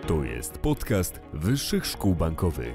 To jest podcast Wyższych Szkół Bankowych.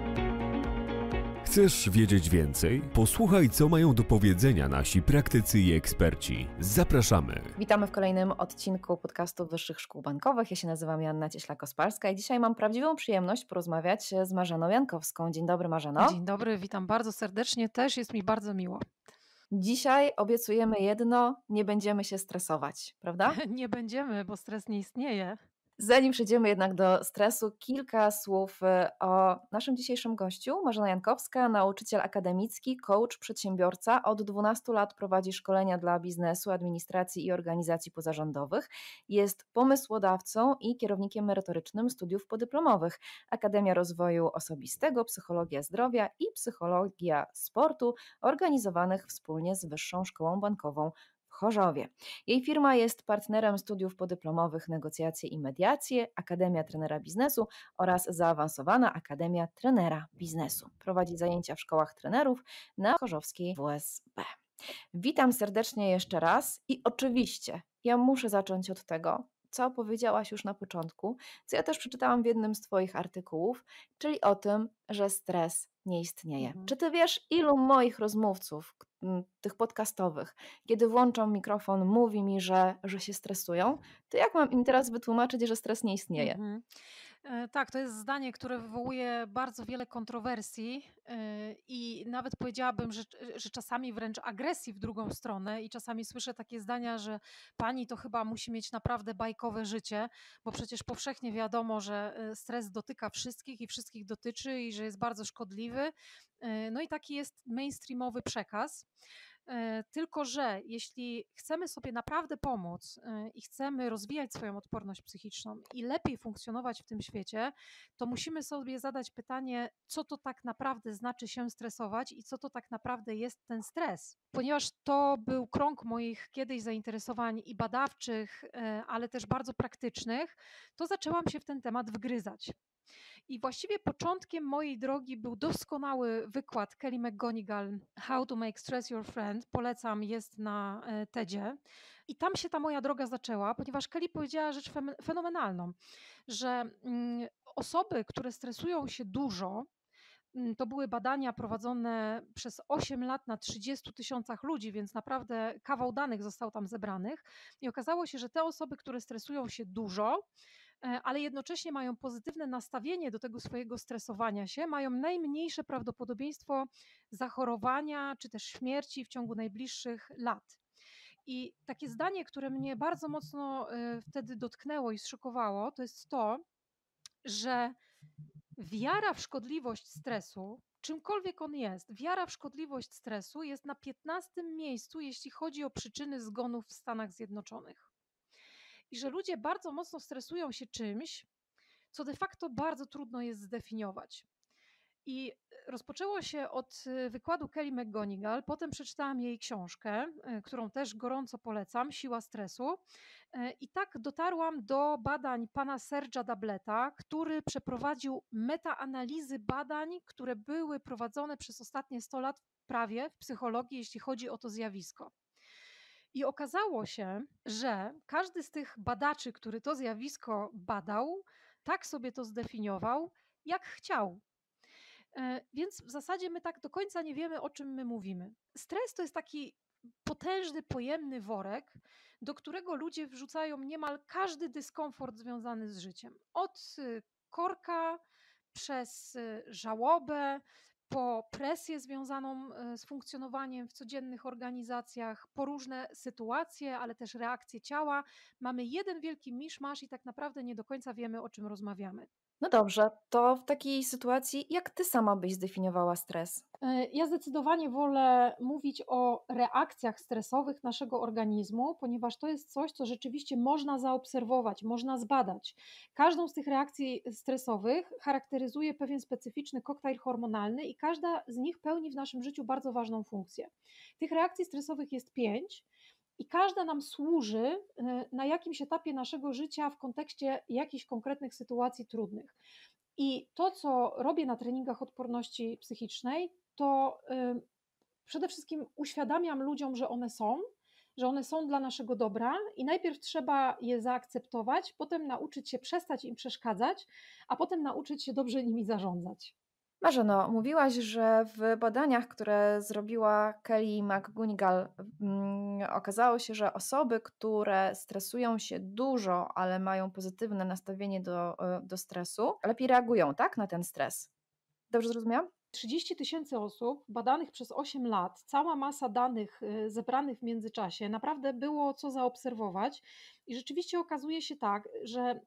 Chcesz wiedzieć więcej? Posłuchaj, co mają do powiedzenia nasi praktycy i eksperci. Zapraszamy! Witamy w kolejnym odcinku podcastu Wyższych Szkół Bankowych. Ja się nazywam Joanna Cieślak-Osparska i dzisiaj mam prawdziwą przyjemność porozmawiać z Marzeną Jankowską. Dzień dobry, Marzeno. Dzień dobry, witam bardzo serdecznie. Też jest mi bardzo miło. Dzisiaj obiecujemy jedno, nie będziemy się stresować, prawda? Nie będziemy, bo stres nie istnieje. Zanim przejdziemy jednak do stresu, kilka słów o naszym dzisiejszym gościu. Marzena Jankowska, nauczyciel akademicki, coach, przedsiębiorca. Od 12 lat prowadzi szkolenia dla biznesu, administracji i organizacji pozarządowych. Jest pomysłodawcą i kierownikiem merytorycznym studiów podyplomowych. Akademia Rozwoju Osobistego, Psychologia Zdrowia i Psychologia Sportu, organizowanych wspólnie z Wyższą Szkołą Bankową w Chorzowie. Jej firma jest partnerem studiów podyplomowych Negocjacje i Mediacje, Akademia Trenera Biznesu oraz Zaawansowana Akademia Trenera Biznesu. Prowadzi zajęcia w szkołach trenerów na chorzowskiej WSB. Witam serdecznie jeszcze raz i oczywiście ja muszę zacząć od tego, co powiedziałaś już na początku, co ja też przeczytałam w jednym z Twoich artykułów, czyli o tym, że stres nie istnieje. Czy Ty wiesz, ilu moich rozmówców, tych podcastowych, kiedy włączam mikrofon, mówi mi, że się stresują, to jak mam im teraz wytłumaczyć, że stres nie istnieje? Tak, to jest zdanie, które wywołuje bardzo wiele kontrowersji i nawet powiedziałabym, że czasami wręcz agresji w drugą stronę i czasami słyszę takie zdania, że pani to chyba musi mieć naprawdę bajkowe życie, bo przecież powszechnie wiadomo, że stres dotyka wszystkich i wszystkich dotyczy i że jest bardzo szkodliwy. No i taki jest mainstreamowy przekaz. Tylko że jeśli chcemy sobie naprawdę pomóc i chcemy rozwijać swoją odporność psychiczną i lepiej funkcjonować w tym świecie, to musimy sobie zadać pytanie, co to tak naprawdę znaczy się stresować i co to tak naprawdę jest ten stres. Ponieważ to był krąg moich kiedyś zainteresowań i badawczych, ale też bardzo praktycznych, to zaczęłam się w ten temat wgryzać. I właściwie początkiem mojej drogi był doskonały wykład Kelly McGonigal How to Make Stress Your Friend. Polecam, jest na TEDzie. I tam się ta moja droga zaczęła, ponieważ Kelly powiedziała rzecz fenomenalną, że osoby, które stresują się dużo, to były badania prowadzone przez 8 lat na 30 000 ludzi, więc naprawdę kawał danych został tam zebranych. I okazało się, że te osoby, które stresują się dużo, ale jednocześnie mają pozytywne nastawienie do tego swojego stresowania się, mają najmniejsze prawdopodobieństwo zachorowania czy też śmierci w ciągu najbliższych lat. I takie zdanie, które mnie bardzo mocno wtedy dotknęło i zszokowało, to jest to, że wiara w szkodliwość stresu, czymkolwiek on jest, wiara w szkodliwość stresu jest na 15. miejscu, jeśli chodzi o przyczyny zgonów w Stanach Zjednoczonych. I że ludzie bardzo mocno stresują się czymś, co de facto bardzo trudno jest zdefiniować. I rozpoczęło się od wykładu Kelly McGonigal, potem przeczytałam jej książkę, którą też gorąco polecam, Siła stresu. I tak dotarłam do badań pana Serge'a Dableta, który przeprowadził metaanalizy badań, które były prowadzone przez ostatnie 100 lat prawie w psychologii, jeśli chodzi o to zjawisko. I okazało się, że każdy z tych badaczy, który to zjawisko badał, tak sobie to zdefiniował, jak chciał. Więc w zasadzie my tak do końca nie wiemy, o czym my mówimy. Stres to jest taki potężny, pojemny worek, do którego ludzie wrzucają niemal każdy dyskomfort związany z życiem. Od korka, przez żałobę, po presję związaną z funkcjonowaniem w codziennych organizacjach, po różne sytuacje, ale też reakcje ciała. Mamy jeden wielki miszmasz i tak naprawdę nie do końca wiemy, o czym rozmawiamy. No dobrze, to w takiej sytuacji jak Ty sama byś zdefiniowała stres? Ja zdecydowanie wolę mówić o reakcjach stresowych naszego organizmu, ponieważ to jest coś, co rzeczywiście można zaobserwować, można zbadać. Każdą z tych reakcji stresowych charakteryzuje pewien specyficzny koktajl hormonalny i każda z nich pełni w naszym życiu bardzo ważną funkcję. Tych reakcji stresowych jest 5. I każda nam służy na jakimś etapie naszego życia w kontekście jakichś konkretnych sytuacji trudnych. I to, co robię na treningach odporności psychicznej, to przede wszystkim uświadamiam ludziom, że one są, że one są dla naszego dobra i najpierw trzeba je zaakceptować, potem nauczyć się przestać im przeszkadzać, a potem nauczyć się dobrze nimi zarządzać. Marzeno, mówiłaś, że w badaniach, które zrobiła Kelly McGonigal, okazało się, że osoby, które stresują się dużo, ale mają pozytywne nastawienie do stresu, lepiej reagują, tak, na ten stres. Dobrze zrozumiałam? 30 000 osób badanych przez 8 lat, cała masa danych zebranych w międzyczasie, naprawdę było co zaobserwować i rzeczywiście okazuje się tak, że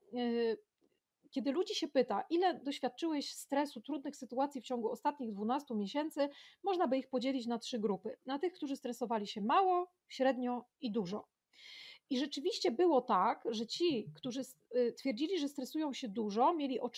kiedy ludzi się pyta, ile doświadczyłeś stresu, trudnych sytuacji w ciągu ostatnich 12 miesięcy, można by ich podzielić na 3 grupy. Na tych, którzy stresowali się mało, średnio i dużo. I rzeczywiście było tak, że ci, którzy twierdzili, że stresują się dużo, mieli o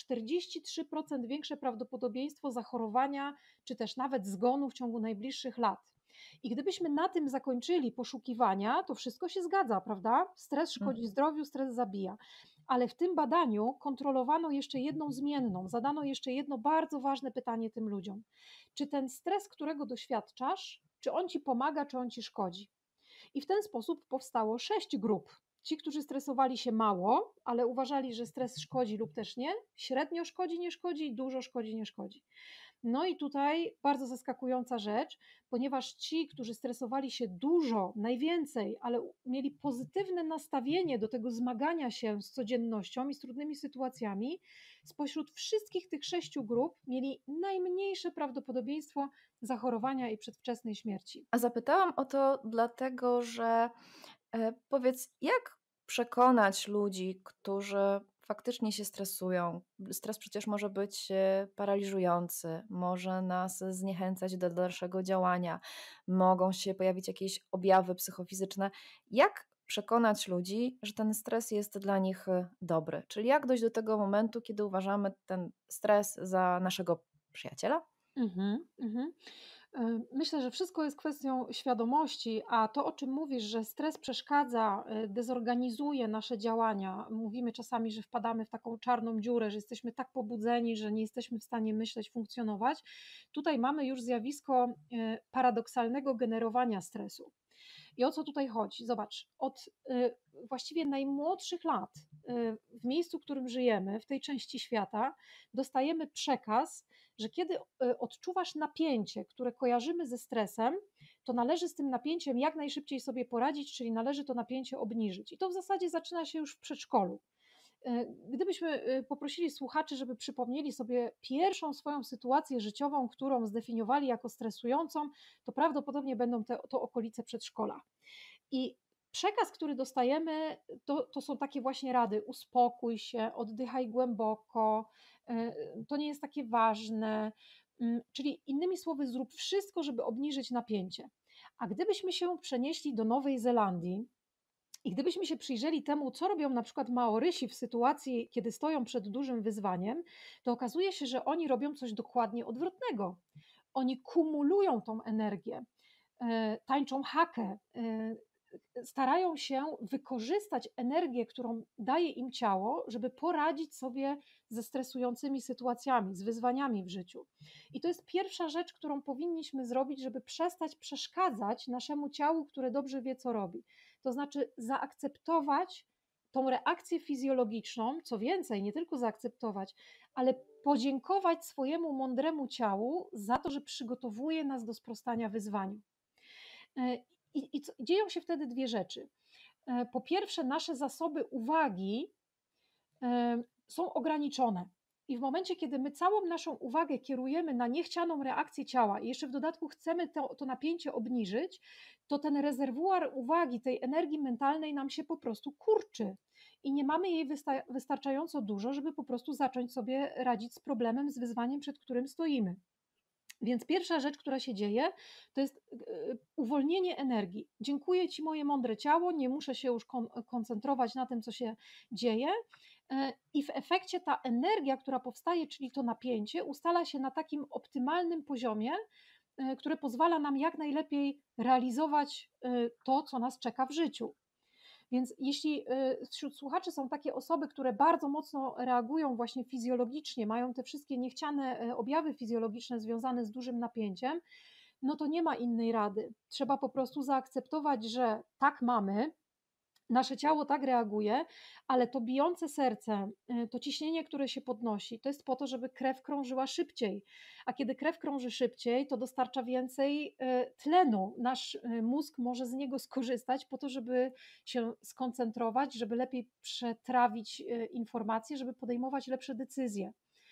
43% większe prawdopodobieństwo zachorowania, czy też nawet zgonu w ciągu najbliższych lat. I gdybyśmy na tym zakończyli poszukiwania, to wszystko się zgadza, prawda? Stres szkodzi zdrowiu, stres zabija. Ale w tym badaniu kontrolowano jeszcze jedną zmienną, zadano jeszcze jedno bardzo ważne pytanie tym ludziom. Czy ten stres, którego doświadczasz, czy on ci pomaga, czy on ci szkodzi? I w ten sposób powstało 6 grup. Ci, którzy stresowali się mało, ale uważali, że stres szkodzi lub też nie, średnio szkodzi, nie szkodzi, dużo szkodzi, nie szkodzi. No i tutaj bardzo zaskakująca rzecz, ponieważ ci, którzy stresowali się dużo, najwięcej, ale mieli pozytywne nastawienie do tego zmagania się z codziennością i z trudnymi sytuacjami, spośród wszystkich tych 6 grup mieli najmniejsze prawdopodobieństwo zachorowania i przedwczesnej śmierci. A zapytałam o to dlatego, że powiedz, jak przekonać ludzi, którzy faktycznie się stresują? Stres przecież może być paraliżujący, może nas zniechęcać do dalszego działania, mogą się pojawić jakieś objawy psychofizyczne. Jak przekonać ludzi, że ten stres jest dla nich dobry? Czyli jak dojść do tego momentu, kiedy uważamy ten stres za naszego przyjaciela? Mhm, mhm. Myślę, że wszystko jest kwestią świadomości, a to, o czym mówisz, że stres przeszkadza, dezorganizuje nasze działania. Mówimy czasami, że wpadamy w taką czarną dziurę, że jesteśmy tak pobudzeni, że nie jesteśmy w stanie myśleć, funkcjonować. Tutaj mamy już zjawisko paradoksalnego generowania stresu. I o co tutaj chodzi? Zobacz, od właściwie najmłodszych lat w miejscu, w którym żyjemy, w tej części świata, dostajemy przekaz, że kiedy odczuwasz napięcie, które kojarzymy ze stresem, to należy z tym napięciem jak najszybciej sobie poradzić, czyli należy to napięcie obniżyć. I to w zasadzie zaczyna się już w przedszkolu. Gdybyśmy poprosili słuchaczy, żeby przypomnieli sobie pierwszą swoją sytuację życiową, którą zdefiniowali jako stresującą, to prawdopodobnie będą to okolice przedszkola. I przekaz, który dostajemy, to są takie właśnie rady: uspokój się, oddychaj głęboko, to nie jest takie ważne. Czyli innymi słowy, zrób wszystko, żeby obniżyć napięcie. A gdybyśmy się przenieśli do Nowej Zelandii i gdybyśmy się przyjrzeli temu, co robią na przykład Maorysi w sytuacji, kiedy stoją przed dużym wyzwaniem, to okazuje się, że oni robią coś dokładnie odwrotnego. Oni kumulują tą energię, tańczą hakę, starają się wykorzystać energię, którą daje im ciało, żeby poradzić sobie ze stresującymi sytuacjami, z wyzwaniami w życiu. I to jest pierwsza rzecz, którą powinniśmy zrobić, żeby przestać przeszkadzać naszemu ciału, które dobrze wie, co robi. To znaczy zaakceptować tą reakcję fizjologiczną, co więcej, nie tylko zaakceptować, ale podziękować swojemu mądremu ciału za to, że przygotowuje nas do sprostania wyzwaniu. Dzieją się wtedy dwie rzeczy. Po pierwsze, nasze zasoby uwagi są ograniczone. I w momencie, kiedy my całą naszą uwagę kierujemy na niechcianą reakcję ciała i jeszcze w dodatku chcemy to napięcie obniżyć, to ten rezerwuar uwagi, tej energii mentalnej nam się po prostu kurczy. I nie mamy jej wystarczająco dużo, żeby po prostu zacząć sobie radzić z problemem, z wyzwaniem, przed którym stoimy. Więc pierwsza rzecz, która się dzieje, to jest uwolnienie energii. Dziękuję Ci, moje mądre ciało, nie muszę się już koncentrować na tym, co się dzieje. I w efekcie ta energia, która powstaje, czyli to napięcie, ustala się na takim optymalnym poziomie, które pozwala nam jak najlepiej realizować to, co nas czeka w życiu. Więc jeśli wśród słuchaczy są takie osoby, które bardzo mocno reagują właśnie fizjologicznie, mają te wszystkie niechciane objawy fizjologiczne związane z dużym napięciem, no to nie ma innej rady. Trzeba po prostu zaakceptować, że tak mamy, nasze ciało tak reaguje, ale to bijące serce, to ciśnienie, które się podnosi, to jest po to, żeby krew krążyła szybciej. A kiedy krew krąży szybciej, to dostarcza więcej tlenu. Nasz mózg może z niego skorzystać po to, żeby się skoncentrować, żeby lepiej przetrawić informacje, żeby podejmować lepsze decyzje.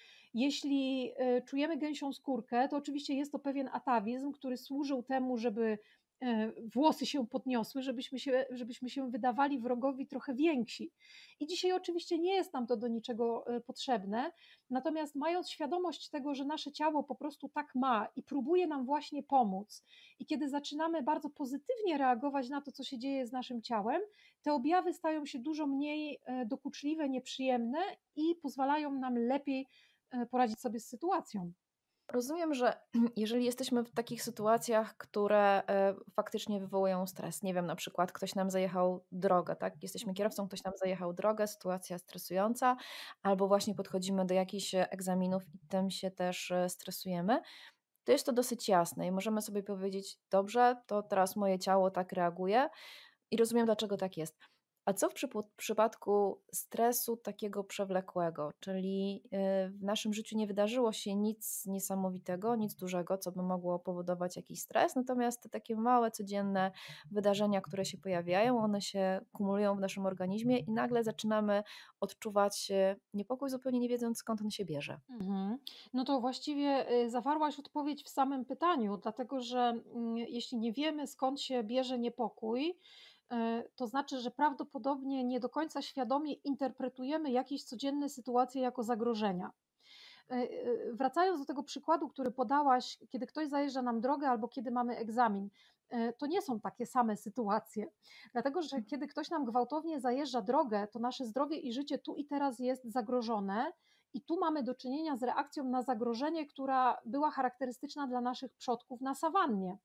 Jeśli czujemy gęsią skórkę, to oczywiście jest to pewien atawizm, który służył temu, żeby włosy się podniosły, żebyśmy się wydawali wrogowi trochę więksi. I dzisiaj oczywiście nie jest nam to do niczego potrzebne, natomiast mając świadomość tego, że nasze ciało po prostu tak ma i próbuje nam właśnie pomóc, i kiedy zaczynamy bardzo pozytywnie reagować na to, co się dzieje z naszym ciałem, te objawy stają się dużo mniej dokuczliwe, nieprzyjemne i pozwalają nam lepiej poradzić sobie z sytuacją. Rozumiem, że jeżeli jesteśmy w takich sytuacjach, które faktycznie wywołują stres, nie wiem, na przykład ktoś nam zajechał drogę, tak? Jesteśmy kierowcą, ktoś nam zajechał drogę, sytuacja stresująca, albo właśnie podchodzimy do jakichś egzaminów i tym się też stresujemy, to jest to dosyć jasne i możemy sobie powiedzieć, dobrze, to teraz moje ciało tak reaguje i rozumiem, dlaczego tak jest. A co w przypadku stresu takiego przewlekłego, czyli w naszym życiu nie wydarzyło się nic niesamowitego, nic dużego, co by mogło powodować jakiś stres, natomiast te takie małe, codzienne wydarzenia, które się pojawiają, one się kumulują w naszym organizmie i nagle zaczynamy odczuwać niepokój, zupełnie nie wiedząc, skąd on się bierze. Mhm. No to właściwie zawarłaś odpowiedź w samym pytaniu, dlatego że jeśli nie wiemy, skąd się bierze niepokój, to znaczy, że prawdopodobnie nie do końca świadomie interpretujemy jakieś codzienne sytuacje jako zagrożenia. Wracając do tego przykładu, który podałaś, kiedy ktoś zajeżdża nam drogę albo kiedy mamy egzamin, to nie są takie same sytuacje, dlatego że kiedy ktoś nam gwałtownie zajeżdża drogę, to nasze zdrowie i życie tu i teraz jest zagrożone i tu mamy do czynienia z reakcją na zagrożenie, która była charakterystyczna dla naszych przodków na sawannie.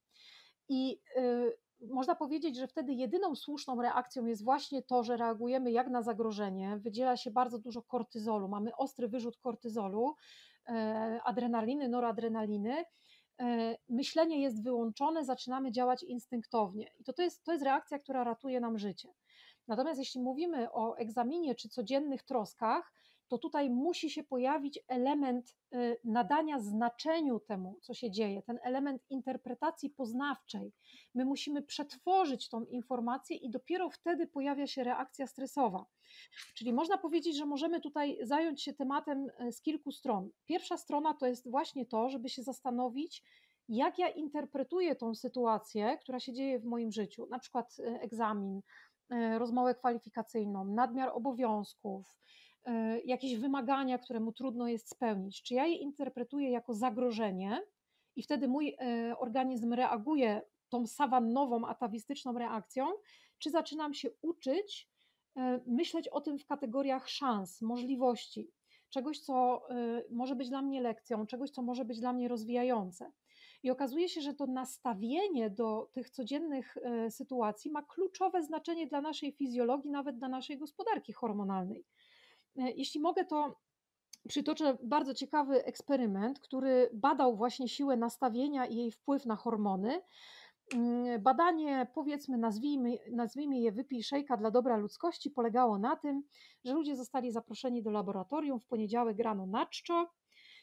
I można powiedzieć, że wtedy jedyną słuszną reakcją jest właśnie to, że reagujemy jak na zagrożenie. Wydziela się bardzo dużo kortyzolu, mamy ostry wyrzut kortyzolu, adrenaliny, noradrenaliny. Myślenie jest wyłączone, zaczynamy działać instynktownie. I to jest reakcja, która ratuje nam życie. Natomiast jeśli mówimy o egzaminie czy codziennych troskach, to tutaj musi się pojawić element nadania znaczeniu temu, co się dzieje, ten element interpretacji poznawczej. My musimy przetworzyć tą informację i dopiero wtedy pojawia się reakcja stresowa. Czyli można powiedzieć, że możemy tutaj zająć się tematem z kilku stron. Pierwsza strona to jest właśnie to, żeby się zastanowić, jak ja interpretuję tą sytuację, która się dzieje w moim życiu, na przykład egzamin, rozmowę kwalifikacyjną, nadmiar obowiązków, jakieś wymagania, które mu trudno jest spełnić. Czy ja je interpretuję jako zagrożenie i wtedy mój organizm reaguje tą sawannową, atawistyczną reakcją, czy zaczynam się uczyć myśleć o tym w kategoriach szans, możliwości, czegoś, co może być dla mnie lekcją, czegoś, co może być dla mnie rozwijające. I okazuje się, że to nastawienie do tych codziennych sytuacji ma kluczowe znaczenie dla naszej fizjologii, nawet dla naszej gospodarki hormonalnej. Jeśli mogę, to przytoczę bardzo ciekawy eksperyment, który badał właśnie siłę nastawienia i jej wpływ na hormony. Badanie, powiedzmy, nazwijmy je wypij szejka dla dobra ludzkości, polegało na tym, że ludzie zostali zaproszeni do laboratorium w poniedziałek rano na czczo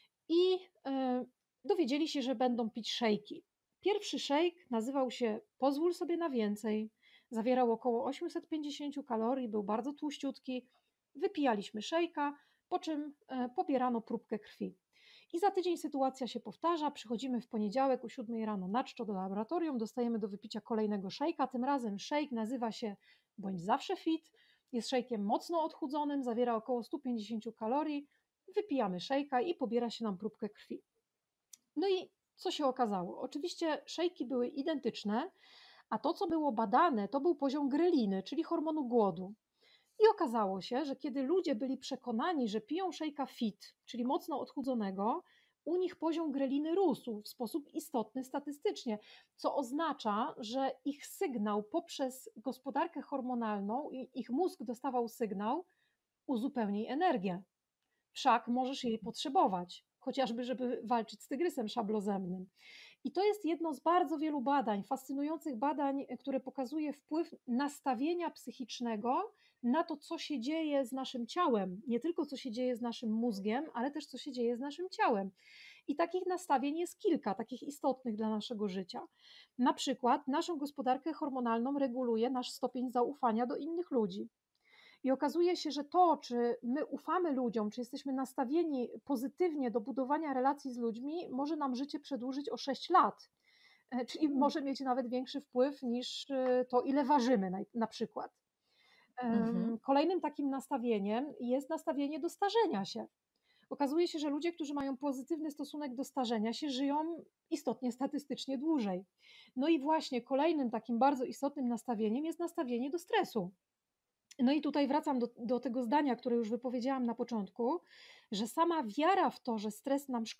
i dowiedzieli się, że będą pić szejki. Pierwszy szejk nazywał się Pozwól sobie na więcej. Zawierał około 850 kalorii, był bardzo tłuściutki. Wypijaliśmy szejka, po czym pobierano próbkę krwi. I za tydzień sytuacja się powtarza, przychodzimy w poniedziałek o 7 rano na czczo do laboratorium, dostajemy do wypicia kolejnego szejka, tym razem szejk nazywa się Bądź zawsze fit, jest szejkiem mocno odchudzonym, zawiera około 150 kalorii, wypijamy szejka i pobiera się nam próbkę krwi. No i co się okazało? Oczywiście szejki były identyczne, a to, co było badane, to był poziom greliny, czyli hormonu głodu. I okazało się, że kiedy ludzie byli przekonani, że piją szejka fit, czyli mocno odchudzonego, u nich poziom greliny rósł w sposób istotny statystycznie, co oznacza, że ich sygnał poprzez gospodarkę hormonalną, ich mózg dostawał sygnał: uzupełnij energię, wszak możesz jej potrzebować, chociażby żeby walczyć z tygrysem szablozemnym. I to jest jedno z bardzo wielu badań, fascynujących badań, które pokazuje wpływ nastawienia psychicznego na to, co się dzieje z naszym ciałem. Nie tylko co się dzieje z naszym mózgiem, ale też co się dzieje z naszym ciałem. I takich nastawień jest kilka, takich istotnych dla naszego życia. Na przykład naszą gospodarkę hormonalną reguluje nasz stopień zaufania do innych ludzi. I okazuje się, że to, czy my ufamy ludziom, czy jesteśmy nastawieni pozytywnie do budowania relacji z ludźmi, może nam życie przedłużyć o 6 lat. Czyli może mieć nawet większy wpływ niż to, ile ważymy na przykład. Mhm. Kolejnym takim nastawieniem jest nastawienie do starzenia się. Okazuje się, że ludzie, którzy mają pozytywny stosunek do starzenia się, żyją istotnie statystycznie dłużej. No i właśnie kolejnym takim bardzo istotnym nastawieniem jest nastawienie do stresu. No i tutaj wracam do tego zdania, które już wypowiedziałam na początku, że sama wiara w to, że stres nam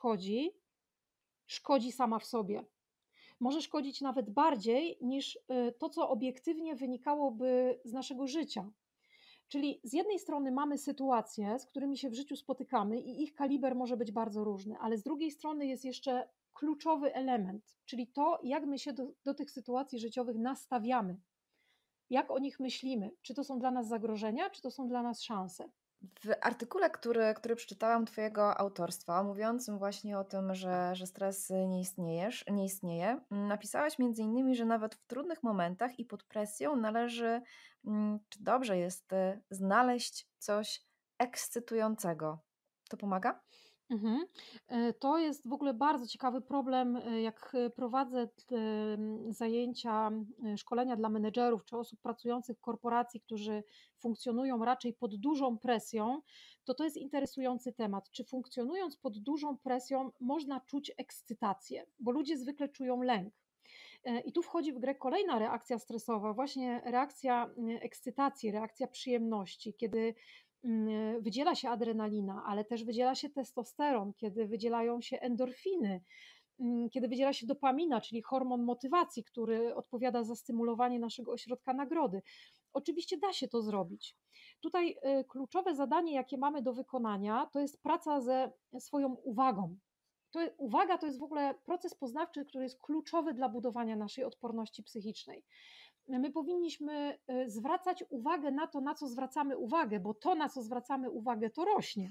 szkodzi sama w sobie. Może szkodzić nawet bardziej niż to, co obiektywnie wynikałoby z naszego życia. Czyli z jednej strony mamy sytuacje, z którymi się w życiu spotykamy i ich kaliber może być bardzo różny, ale z drugiej strony jest jeszcze kluczowy element, czyli to, jak my się do tych sytuacji życiowych nastawiamy, jak o nich myślimy, czy to są dla nas zagrożenia, czy to są dla nas szanse. W artykule, który przeczytałam Twojego autorstwa, mówiącym właśnie o tym, że stres nie istnieje, napisałaś między innymi, że nawet w trudnych momentach i pod presją należy, czy dobrze jest, znaleźć coś ekscytującego. To pomaga? Mhm. To jest w ogóle bardzo ciekawy problem, jak prowadzę zajęcia, szkolenia dla menedżerów czy osób pracujących w korporacji, którzy funkcjonują raczej pod dużą presją, to jest interesujący temat. Czy funkcjonując pod dużą presją można czuć ekscytację? Bo ludzie zwykle czują lęk. I tu wchodzi w grę kolejna reakcja stresowa, właśnie reakcja ekscytacji, reakcja przyjemności, kiedy wydziela się adrenalina, ale też wydziela się testosteron, kiedy wydzielają się endorfiny, kiedy wydziela się dopamina, czyli hormon motywacji, który odpowiada za stymulowanie naszego ośrodka nagrody. Oczywiście da się to zrobić. Tutaj kluczowe zadanie, jakie mamy do wykonania, to jest praca ze swoją uwagą. Uwaga to jest w ogóle proces poznawczy, który jest kluczowy dla budowania naszej odporności psychicznej. My powinniśmy zwracać uwagę na to, na co zwracamy uwagę, bo to, na co zwracamy uwagę, to rośnie.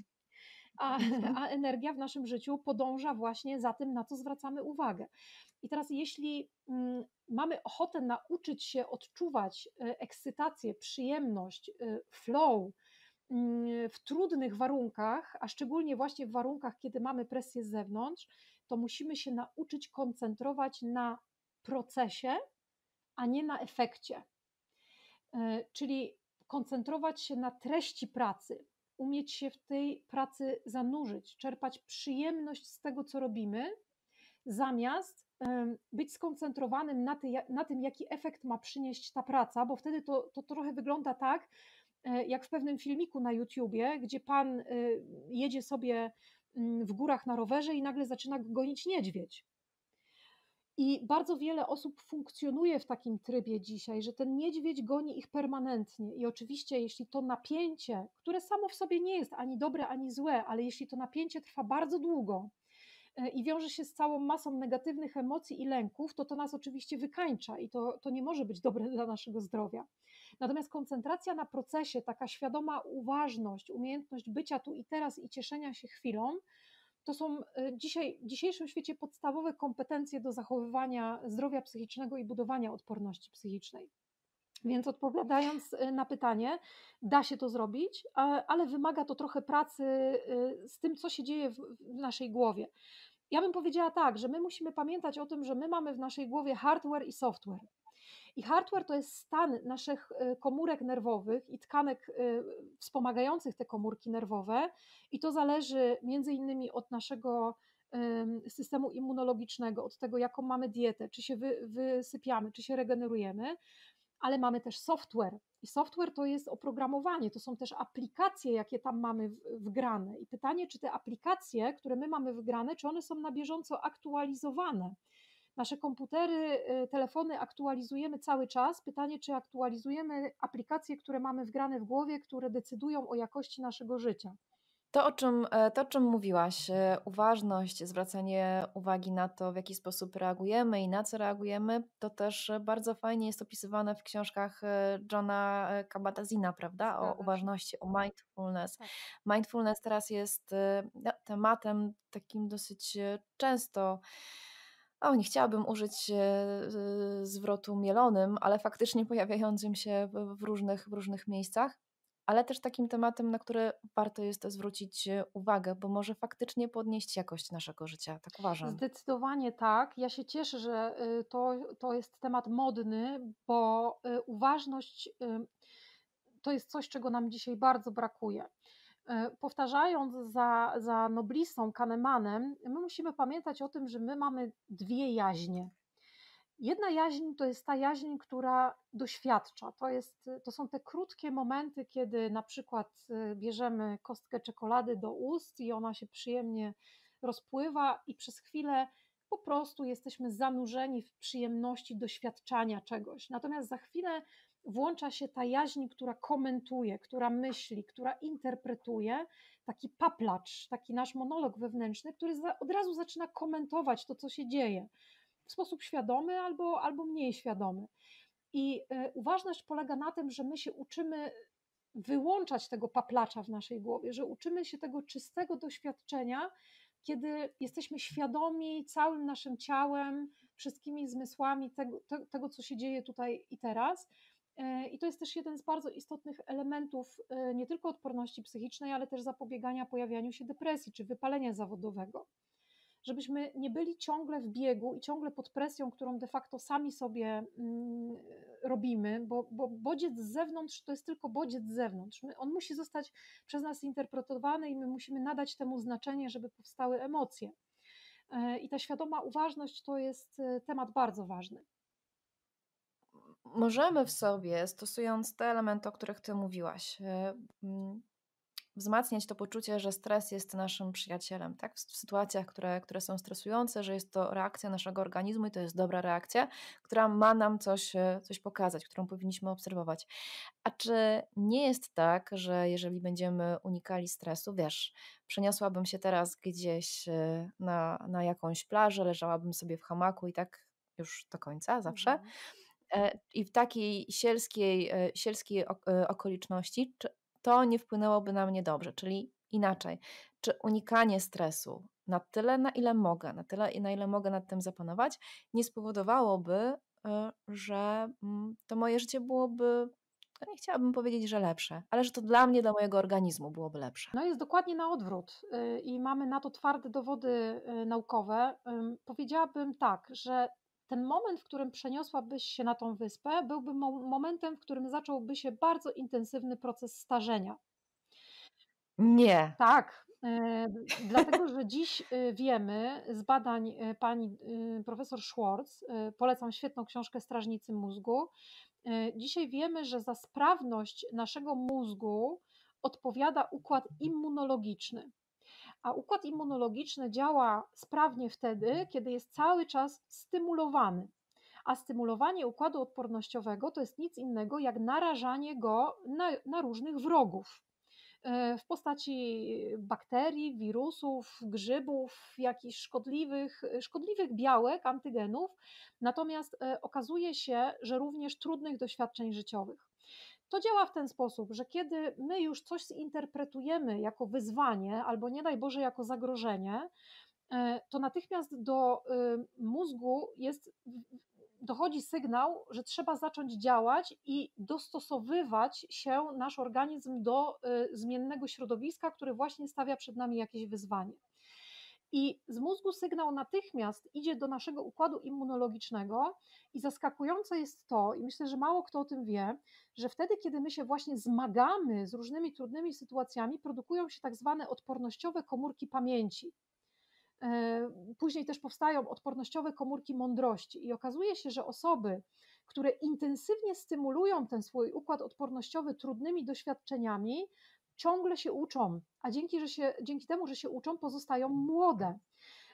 A energia w naszym życiu podąża właśnie za tym, na co zwracamy uwagę. I teraz, jeśli mamy ochotę nauczyć się odczuwać ekscytację, przyjemność, flow w trudnych warunkach, a szczególnie właśnie w warunkach, kiedy mamy presję z zewnątrz, to musimy się nauczyć koncentrować na procesie, a nie na efekcie. Czyli koncentrować się na treści pracy, umieć się w tej pracy zanurzyć, czerpać przyjemność z tego, co robimy, zamiast być skoncentrowanym na tym, jaki efekt ma przynieść ta praca, bo wtedy to trochę wygląda tak, jak w pewnym filmiku na YouTubie, gdzie pan jedzie sobie w górach na rowerze i nagle zaczyna go gonić niedźwiedź. I bardzo wiele osób funkcjonuje w takim trybie dzisiaj, że ten niedźwiedź goni ich permanentnie. I oczywiście, jeśli to napięcie, które samo w sobie nie jest ani dobre, ani złe, ale jeśli to napięcie trwa bardzo długo i wiąże się z całą masą negatywnych emocji i lęków, to nas oczywiście wykańcza i to nie może być dobre dla naszego zdrowia. Natomiast koncentracja na procesie, taka świadoma uważność, umiejętność bycia tu i teraz i cieszenia się chwilą, to są w dzisiejszym świecie podstawowe kompetencje do zachowywania zdrowia psychicznego i budowania odporności psychicznej. Więc odpowiadając na pytanie, da się to zrobić, ale wymaga to trochę pracy z tym, co się dzieje w naszej głowie. Ja bym powiedziała tak, że my musimy pamiętać o tym, że my mamy w naszej głowie hardware i software. I hardware to jest stan naszych komórek nerwowych i tkanek wspomagających te komórki nerwowe i to zależy między innymi od naszego systemu immunologicznego, od tego, jaką mamy dietę, czy się wysypiamy, czy się regenerujemy, ale mamy też software. I software to jest oprogramowanie, to są też aplikacje, jakie tam mamy wgrane. I pytanie, czy te aplikacje, które my mamy wgrane, czy one są na bieżąco aktualizowane. Nasze komputery, telefony aktualizujemy cały czas. Pytanie, czy aktualizujemy aplikacje, które mamy wgrane w głowie, które decydują o jakości naszego życia. To, o czym mówiłaś, uważność, zwracanie uwagi na to, w jaki sposób reagujemy i na co reagujemy, to też bardzo fajnie jest opisywane w książkach Johna Kabat-Zina, prawda? O Zgadza się. uważności, o mindfulness. Tak. Mindfulness teraz jest tematem takim dosyć często, nie chciałabym użyć zwrotu mielonym, ale faktycznie pojawiającym się w różnych miejscach, ale też takim tematem, na który warto jest zwrócić uwagę, bo może faktycznie podnieść jakość naszego życia, tak uważam. Zdecydowanie tak. Ja się cieszę, że to jest temat modny, bo uważność to jest coś, czego nam dzisiaj bardzo brakuje. Powtarzając za noblistą Kahnemanem, my musimy pamiętać o tym, że my mamy dwie jaźnie. Jedna jaźń to jest ta jaźń, która doświadcza. To są te krótkie momenty, kiedy na przykład bierzemy kostkę czekolady do ust i ona się przyjemnie rozpływa i przez chwilę po prostu jesteśmy zanurzeni w przyjemności doświadczania czegoś. Natomiast za chwilę włącza się ta jaźń, która komentuje, która myśli, która interpretuje, taki paplacz, taki nasz monolog wewnętrzny, który od razu zaczyna komentować to, co się dzieje w sposób świadomy albo mniej świadomy. I uważność polega na tym, że my się uczymy wyłączać tego paplacza w naszej głowie, że uczymy się tego czystego doświadczenia, kiedy jesteśmy świadomi całym naszym ciałem, wszystkimi zmysłami tego, co się dzieje tutaj i teraz. I to jest też jeden z bardzo istotnych elementów nie tylko odporności psychicznej, ale też zapobiegania pojawianiu się depresji czy wypalenia zawodowego. Żebyśmy nie byli ciągle w biegu i ciągle pod presją, którą de facto sami sobie robimy, bo bodziec z zewnątrz to jest tylko bodziec z zewnątrz. On musi zostać przez nas zinterpretowany i my musimy nadać temu znaczenie, żeby powstały emocje. I ta świadoma uważność to jest temat bardzo ważny. Możemy w sobie, stosując te elementy, o których ty mówiłaś, wzmacniać to poczucie, że stres jest naszym przyjacielem, tak? W sytuacjach, które są stresujące, że jest to reakcja naszego organizmu i to jest dobra reakcja, która ma nam coś pokazać, którą powinniśmy obserwować. A czy nie jest tak, że jeżeli będziemy unikali stresu, wiesz, przeniosłabym się teraz gdzieś na jakąś plażę, leżałabym sobie w hamaku i tak już do końca, zawsze, Mhm. I w takiej sielskiej okoliczności, czy to nie wpłynęłoby na mnie dobrze? Czyli inaczej, czy unikanie stresu na tyle, na ile mogę, na tyle, na ile mogę nad tym zapanować, nie spowodowałoby, że to moje życie byłoby, nie chciałabym powiedzieć, że lepsze, ale że to dla mnie, dla mojego organizmu byłoby lepsze. No jest dokładnie na odwrót i mamy na to twarde dowody naukowe. Powiedziałabym tak, że ten moment, w którym przeniosłabyś się na tą wyspę, byłby momentem, w którym zacząłby się bardzo intensywny proces starzenia. Nie. Tak, dlatego że dziś wiemy z badań pani profesor Schwartz, polecam świetną książkę Strażnicy mózgu. Dzisiaj wiemy, że za sprawność naszego mózgu odpowiada układ immunologiczny. A układ immunologiczny działa sprawnie wtedy, kiedy jest cały czas stymulowany. A stymulowanie układu odpornościowego to jest nic innego jak narażanie go na różnych wrogów w postaci bakterii, wirusów, grzybów, jakichś szkodliwych białek, antygenów. Natomiast okazuje się, że również trudnych doświadczeń życiowych. To działa w ten sposób, że kiedy my już coś zinterpretujemy jako wyzwanie albo nie daj Boże jako zagrożenie, to natychmiast do mózgu dochodzi sygnał, że trzeba zacząć działać i dostosowywać się nasz organizm do zmiennego środowiska, które właśnie stawia przed nami jakieś wyzwanie. I z mózgu sygnał natychmiast idzie do naszego układu immunologicznego i zaskakujące jest to, i myślę, że mało kto o tym wie, że wtedy, kiedy my się właśnie zmagamy z różnymi trudnymi sytuacjami, produkują się tak zwane odpornościowe komórki pamięci. Później też powstają odpornościowe komórki mądrości i okazuje się, że osoby, które intensywnie stymulują ten swój układ odpornościowy trudnymi doświadczeniami, ciągle się uczą, a dzięki temu, że się uczą, pozostają młode.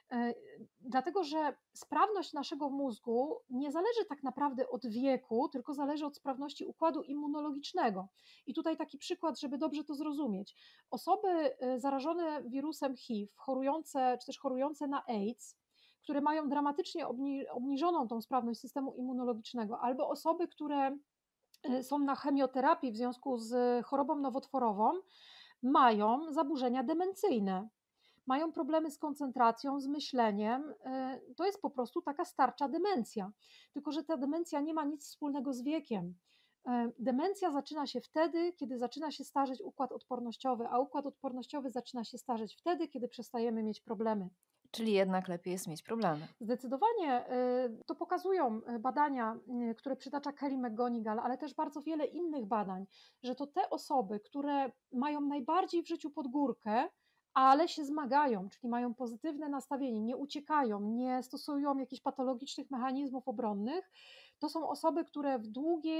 E, Dlatego, że sprawność naszego mózgu nie zależy tak naprawdę od wieku, tylko zależy od sprawności układu immunologicznego. I tutaj taki przykład, żeby dobrze to zrozumieć. Osoby zarażone wirusem HIV, chorujące czy też chorujące na AIDS, które mają dramatycznie obniżoną tą sprawność systemu immunologicznego, albo osoby, które są na chemioterapii w związku z chorobą nowotworową, mają zaburzenia demencyjne, mają problemy z koncentracją, z myśleniem. To jest po prostu taka starcza demencja. Tylko że ta demencja nie ma nic wspólnego z wiekiem. Demencja zaczyna się wtedy, kiedy zaczyna się starzeć układ odpornościowy, a układ odpornościowy zaczyna się starzeć wtedy, kiedy przestajemy mieć problemy. Czyli jednak lepiej jest mieć problemy. Zdecydowanie to pokazują badania, które przytacza Kelly McGonigal, ale też bardzo wiele innych badań, że to te osoby, które mają najbardziej w życiu pod górkę, ale się zmagają, czyli mają pozytywne nastawienie, nie uciekają, nie stosują jakichś patologicznych mechanizmów obronnych, to są osoby, które w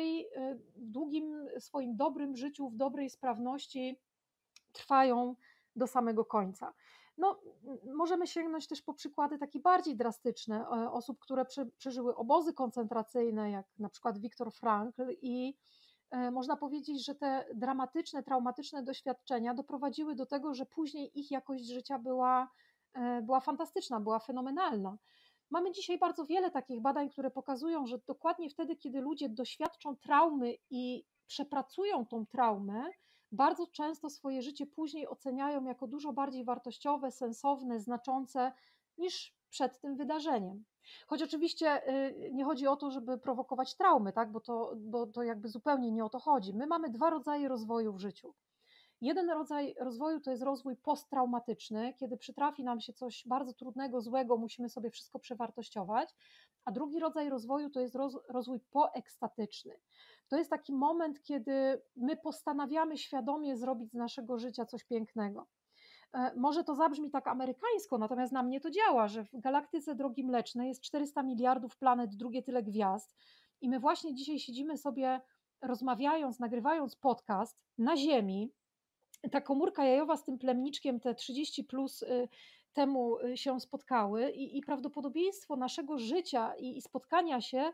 długim swoim dobrym życiu, w dobrej sprawności trwają do samego końca. No, możemy sięgnąć też po przykłady takie bardziej drastyczne osób, które przeżyły obozy koncentracyjne, jak na przykład Viktor Frankl, i można powiedzieć, że te dramatyczne, traumatyczne doświadczenia doprowadziły do tego, że później ich jakość życia była fantastyczna, była fenomenalna. Mamy dzisiaj bardzo wiele takich badań, które pokazują, że dokładnie wtedy, kiedy ludzie doświadczą traumy i przepracują tą traumę, bardzo często swoje życie później oceniają jako dużo bardziej wartościowe, sensowne, znaczące niż przed tym wydarzeniem. Choć oczywiście nie chodzi o to, żeby prowokować traumy, tak? bo to jakby zupełnie nie o to chodzi. My mamy dwa rodzaje rozwoju w życiu. Jeden rodzaj rozwoju to jest rozwój posttraumatyczny, kiedy przytrafi nam się coś bardzo trudnego, złego, musimy sobie wszystko przewartościować, a drugi rodzaj rozwoju to jest rozwój poekstatyczny. To jest taki moment, kiedy my postanawiamy świadomie zrobić z naszego życia coś pięknego. Może to zabrzmi tak amerykańsko, natomiast na mnie to działa, że w galaktyce Drogi Mlecznej jest 400 miliardów planet, drugie tyle gwiazd i my właśnie dzisiaj siedzimy sobie rozmawiając, nagrywając podcast na Ziemi. Ta komórka jajowa z tym plemniczkiem te 30 plus temu się spotkały i prawdopodobieństwo naszego życia i spotkania się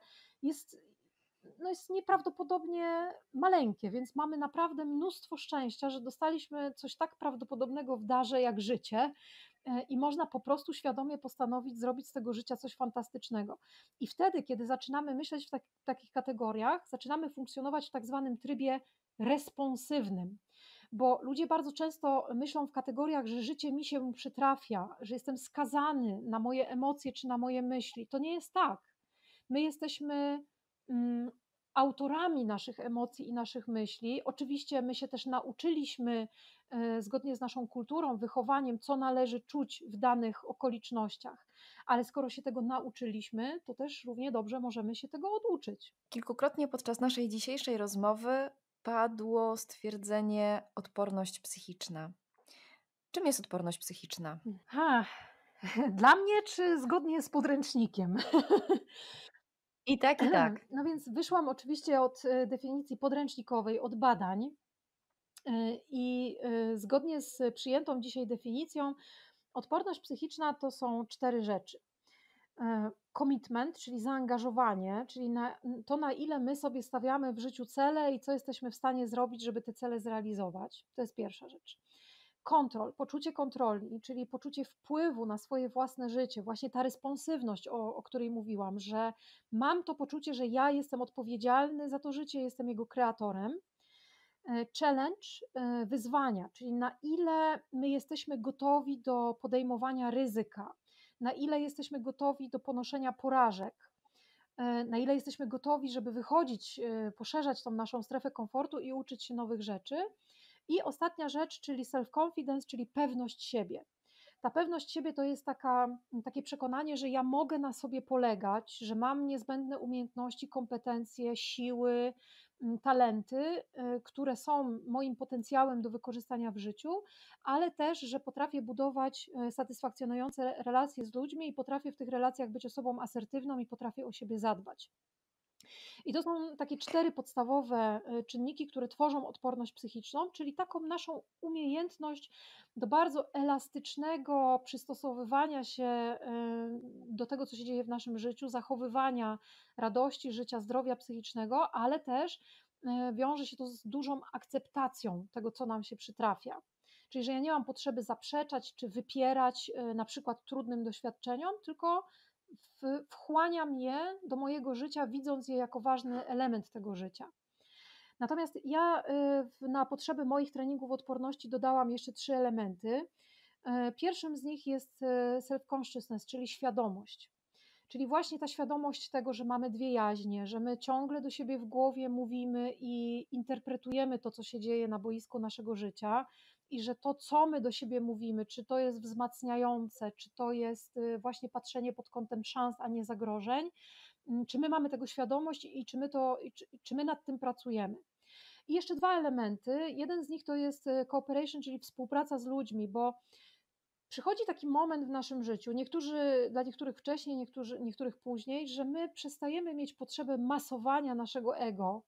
jest nieprawdopodobnie maleńkie, więc mamy naprawdę mnóstwo szczęścia, że dostaliśmy coś tak prawdopodobnego w darze jak życie i można po prostu świadomie postanowić zrobić z tego życia coś fantastycznego. I wtedy, kiedy zaczynamy myśleć w takich kategoriach, zaczynamy funkcjonować w tak zwanym trybie responsywnym, bo ludzie bardzo często myślą w kategoriach, że życie mi się przytrafia, że jestem skazany na moje emocje czy na moje myśli. To nie jest tak. My jesteśmy autorami naszych emocji i naszych myśli. Oczywiście my się też nauczyliśmy zgodnie z naszą kulturą, wychowaniem, co należy czuć w danych okolicznościach, ale skoro się tego nauczyliśmy, to też równie dobrze możemy się tego oduczyć. Kilkukrotnie podczas naszej dzisiejszej rozmowy padło stwierdzenie odporność psychiczna. Czym jest odporność psychiczna? Dla mnie czy zgodnie z podręcznikiem? I tak, i tak. No więc wyszłam oczywiście od definicji podręcznikowej, od badań i zgodnie z przyjętą dzisiaj definicją odporność psychiczna to są 4 rzeczy. Commitment, czyli zaangażowanie, czyli to, na ile my sobie stawiamy w życiu cele i co jesteśmy w stanie zrobić, żeby te cele zrealizować. To jest pierwsza rzecz. Kontrol, poczucie kontroli, czyli poczucie wpływu na swoje własne życie, właśnie ta responsywność, o której mówiłam, że mam to poczucie, że ja jestem odpowiedzialny za to życie, jestem jego kreatorem. Challenge, wyzwania, czyli na ile my jesteśmy gotowi do podejmowania ryzyka, na ile jesteśmy gotowi do ponoszenia porażek, na ile jesteśmy gotowi, żeby wychodzić, poszerzać tą naszą strefę komfortu i uczyć się nowych rzeczy. I ostatnia rzecz, czyli self-confidence, czyli pewność siebie. Ta pewność siebie to jest takie przekonanie, że ja mogę na sobie polegać, że mam niezbędne umiejętności, kompetencje, siły, talenty, które są moim potencjałem do wykorzystania w życiu, ale też, że potrafię budować satysfakcjonujące relacje z ludźmi i potrafię w tych relacjach być osobą asertywną i potrafię o siebie zadbać. I to są takie 4 podstawowe czynniki, które tworzą odporność psychiczną, czyli taką naszą umiejętność do bardzo elastycznego przystosowywania się do tego, co się dzieje w naszym życiu, zachowywania radości, życia, zdrowia psychicznego, ale też wiąże się to z dużą akceptacją tego, co nam się przytrafia. Czyli, że ja nie mam potrzeby zaprzeczać czy wypierać na przykład trudnym doświadczeniom, tylko wchłaniam je do mojego życia, widząc je jako ważny element tego życia. Natomiast ja na potrzeby moich treningów odporności dodałam jeszcze 3 elementy. Pierwszym z nich jest self-consciousness, czyli świadomość. Czyli właśnie ta świadomość tego, że mamy 2 jaźnie, że my ciągle do siebie w głowie mówimy i interpretujemy to, co się dzieje na boisku naszego życia i że to, co my do siebie mówimy, czy to jest wzmacniające, czy to jest właśnie patrzenie pod kątem szans, a nie zagrożeń, czy my mamy tego świadomość i czy my nad tym pracujemy. I jeszcze 2 elementy. Jeden z nich to jest cooperation, czyli współpraca z ludźmi, bo przychodzi taki moment w naszym życiu, dla niektórych wcześniej, niektórych później, że my przestajemy mieć potrzebę masowania naszego ego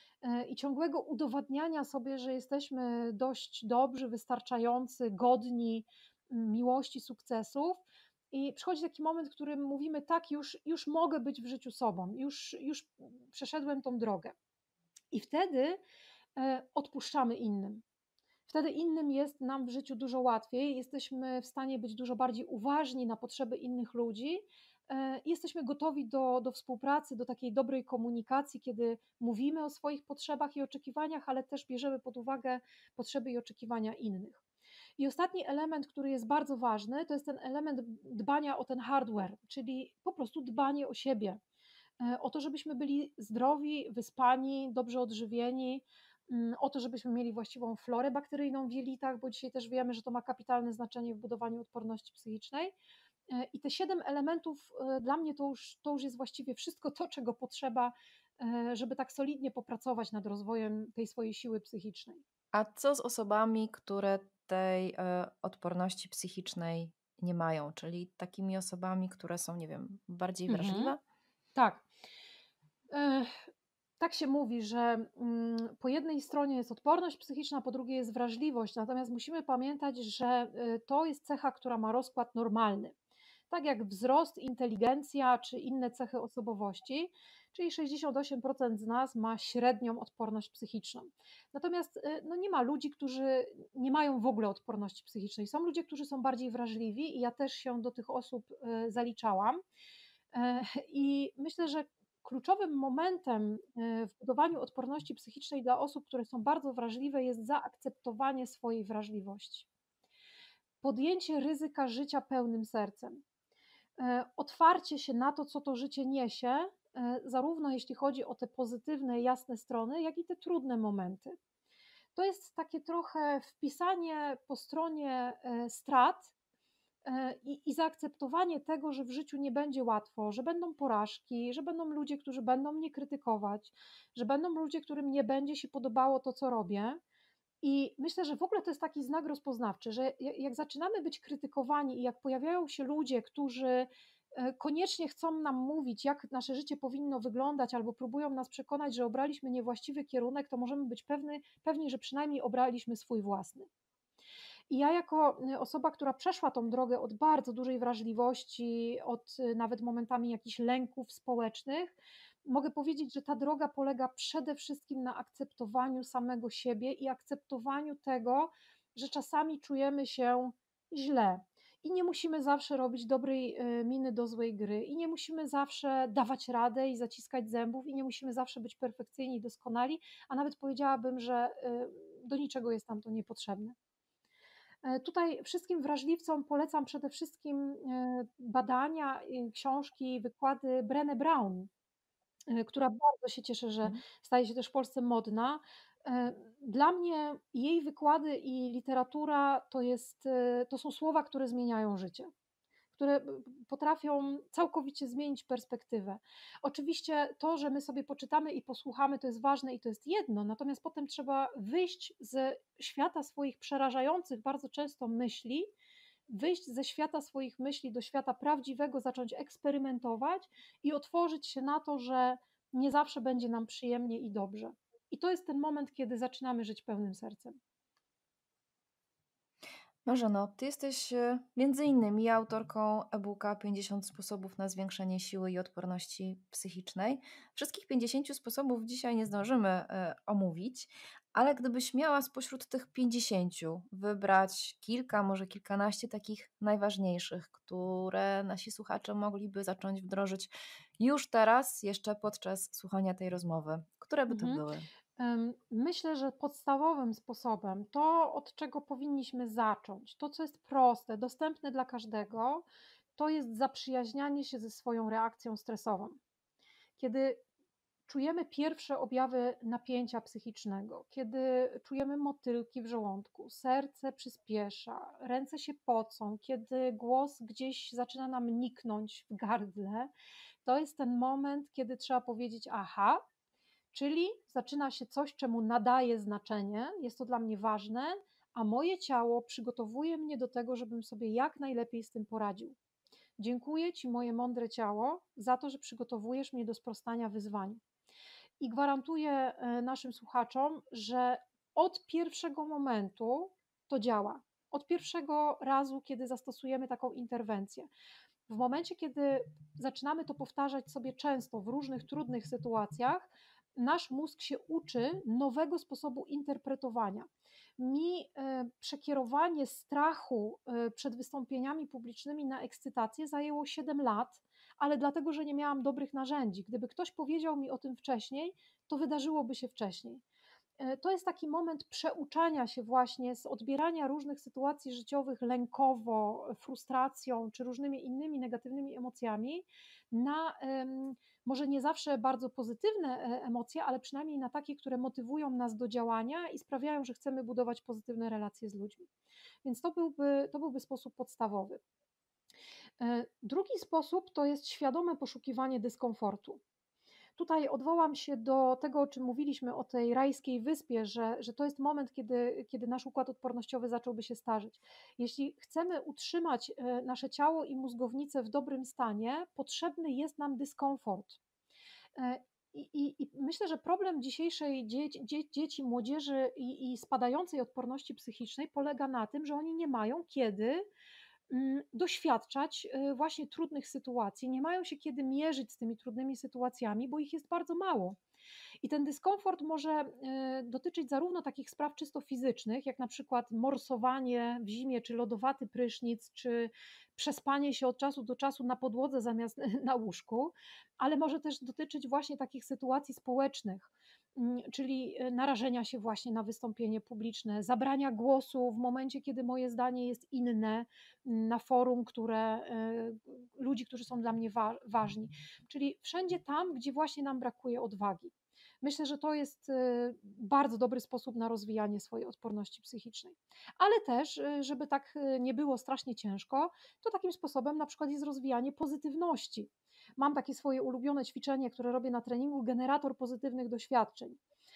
i ciągłego udowadniania sobie, że jesteśmy dość dobrzy, wystarczający, godni miłości, sukcesów. I przychodzi taki moment, w którym mówimy: tak, już mogę być w życiu sobą, już przeszedłem tą drogę. I wtedy odpuszczamy innym. Wtedy innym jest nam w życiu dużo łatwiej, jesteśmy w stanie być dużo bardziej uważni na potrzeby innych ludzi, jesteśmy gotowi do współpracy, do takiej dobrej komunikacji, kiedy mówimy o swoich potrzebach i oczekiwaniach, ale też bierzemy pod uwagę potrzeby i oczekiwania innych. I ostatni element, który jest bardzo ważny, to jest ten element dbania o ten hardware, czyli po prostu dbanie o siebie, o to, żebyśmy byli zdrowi, wyspani, dobrze odżywieni, o to, żebyśmy mieli właściwą florę bakteryjną w jelitach, bo dzisiaj też wiemy, że to ma kapitalne znaczenie w budowaniu odporności psychicznej. I te 7 elementów dla mnie to już jest właściwie wszystko to, czego potrzeba, żeby tak solidnie popracować nad rozwojem tej swojej siły psychicznej. A co z osobami, które tej odporności psychicznej nie mają, czyli takimi osobami, które są, nie wiem, bardziej wrażliwe? Tak. Tak się mówi, że po jednej stronie jest odporność psychiczna, po drugiej jest wrażliwość, natomiast musimy pamiętać, że to jest cecha, która ma rozkład normalny. Tak jak wzrost, inteligencja czy inne cechy osobowości, czyli 68% z nas ma średnią odporność psychiczną. Natomiast no nie ma ludzi, którzy nie mają w ogóle odporności psychicznej. Są ludzie, którzy są bardziej wrażliwi i ja też się do tych osób zaliczałam. I myślę, że kluczowym momentem w budowaniu odporności psychicznej dla osób, które są bardzo wrażliwe, jest zaakceptowanie swojej wrażliwości. Podjęcie ryzyka życia pełnym sercem. Otwarcie się na to, co to życie niesie, zarówno jeśli chodzi o te pozytywne, jasne strony, jak i te trudne momenty. To jest takie trochę wpisanie po stronie strat i zaakceptowanie tego, że w życiu nie będzie łatwo, że będą porażki, że będą ludzie, którzy będą mnie krytykować, że będą ludzie, którym nie będzie się podobało to, co robię. I myślę, że w ogóle to jest taki znak rozpoznawczy, że jak zaczynamy być krytykowani i jak pojawiają się ludzie, którzy koniecznie chcą nam mówić, jak nasze życie powinno wyglądać, albo próbują nas przekonać, że obraliśmy niewłaściwy kierunek, to możemy być pewni, że przynajmniej obraliśmy swój własny. I ja jako osoba, która przeszła tą drogę od bardzo dużej wrażliwości, od nawet momentami jakichś lęków społecznych, mogę powiedzieć, że ta droga polega przede wszystkim na akceptowaniu samego siebie i akceptowaniu tego, że czasami czujemy się źle. I nie musimy zawsze robić dobrej miny do złej gry, i nie musimy zawsze dawać radę i zaciskać zębów, i nie musimy zawsze być perfekcyjni i doskonali, a nawet powiedziałabym, że do niczego jest nam to niepotrzebne. Tutaj wszystkim wrażliwcom polecam przede wszystkim badania, książki, wykłady Brené Brown, która bardzo się cieszę, że staje się też w Polsce modna. Dla mnie jej wykłady i literatura to są słowa, które zmieniają życie, które potrafią całkowicie zmienić perspektywę. Oczywiście to, że my sobie poczytamy i posłuchamy, to jest ważne i to jest jedno, natomiast potem trzeba wyjść ze świata swoich przerażających bardzo często myśli, wyjść ze świata swoich myśli do świata prawdziwego, zacząć eksperymentować i otworzyć się na to, że nie zawsze będzie nam przyjemnie i dobrze. I to jest ten moment, kiedy zaczynamy żyć pełnym sercem. Marzeno, ty jesteś między innymi autorką e-booka 50 sposobów na zwiększenie siły i odporności psychicznej. Wszystkich 50 sposobów dzisiaj nie zdążymy omówić, ale gdybyś miała spośród tych 50 wybrać kilka, może kilkanaście takich najważniejszych, które nasi słuchacze mogliby zacząć wdrożyć już teraz, jeszcze podczas słuchania tej rozmowy, które by to Mhm. były? Myślę, że podstawowym sposobem, to od czego powinniśmy zacząć, to co jest proste, dostępne dla każdego, to jest zaprzyjaźnianie się ze swoją reakcją stresową. Kiedy czujemy pierwsze objawy napięcia psychicznego, kiedy czujemy motylki w żołądku, serce przyspiesza, ręce się pocą, kiedy głos gdzieś zaczyna nam niknąć w gardle, to jest ten moment, kiedy trzeba powiedzieć: aha, czyli zaczyna się coś, czemu nadaję znaczenie, jest to dla mnie ważne, a moje ciało przygotowuje mnie do tego, żebym sobie jak najlepiej z tym poradził. Dziękuję Ci, moje mądre ciało, za to, że przygotowujesz mnie do sprostania wyzwaniu. I gwarantuję naszym słuchaczom, że od pierwszego momentu to działa. Od pierwszego razu, kiedy zastosujemy taką interwencję. W momencie, kiedy zaczynamy to powtarzać sobie często w różnych trudnych sytuacjach, nasz mózg się uczy nowego sposobu interpretowania. Mi przekierowanie strachu przed wystąpieniami publicznymi na ekscytację zajęło 7 lat, ale dlatego, że nie miałam dobrych narzędzi. Gdyby ktoś powiedział mi o tym wcześniej, to wydarzyłoby się wcześniej. To jest taki moment przeuczania się właśnie z odbierania różnych sytuacji życiowych lękowo, frustracją czy różnymi innymi negatywnymi emocjami na może nie zawsze bardzo pozytywne emocje, ale przynajmniej na takie, które motywują nas do działania i sprawiają, że chcemy budować pozytywne relacje z ludźmi. Więc to byłby sposób podstawowy. Drugi sposób to jest świadome poszukiwanie dyskomfortu. Tutaj odwołam się do tego, o czym mówiliśmy, o tej rajskiej wyspie, że to jest moment, kiedy nasz układ odpornościowy zacząłby się starzeć. Jeśli chcemy utrzymać nasze ciało i mózgownicę w dobrym stanie, potrzebny jest nam dyskomfort. I myślę, że problem dzisiejszej dzieci, młodzieży i spadającej odporności psychicznej polega na tym, że oni nie mają kiedy doświadczać właśnie trudnych sytuacji, nie mają się kiedy mierzyć z tymi trudnymi sytuacjami, bo ich jest bardzo mało. I ten dyskomfort może dotyczyć zarówno takich spraw czysto fizycznych, jak na przykład morsowanie w zimie, czy lodowaty prysznic, czy przespanie się od czasu do czasu na podłodze zamiast na łóżku, ale może też dotyczyć właśnie takich sytuacji społecznych, czyli narażenia się właśnie na wystąpienie publiczne, zabrania głosu w momencie, kiedy moje zdanie jest inne na forum, ludzi, którzy są dla mnie ważni. Czyli wszędzie tam, gdzie właśnie nam brakuje odwagi. Myślę, że to jest bardzo dobry sposób na rozwijanie swojej odporności psychicznej. Ale też, żeby tak nie było strasznie ciężko, to takim sposobem na przykład jest rozwijanie pozytywności. Mam takie swoje ulubione ćwiczenie, które robię na treningu, generator pozytywnych doświadczeń.